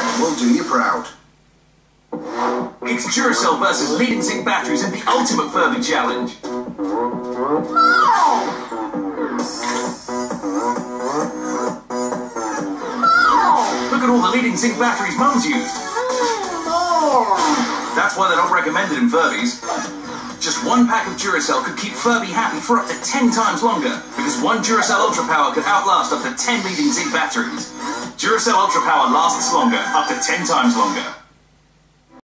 We'll do you proud. It's Duracell versus leading zinc batteries in the ultimate Furby challenge. Look at all the leading zinc batteries Mum's used. That's why they're not recommended in Furbies. Just one pack of Duracell could keep Furby happy for up to 10 times longer, because one Duracell Ultra Power could outlast up to 10 leading zinc batteries. Duracell Ultra Power lasts longer, up to 10 times longer.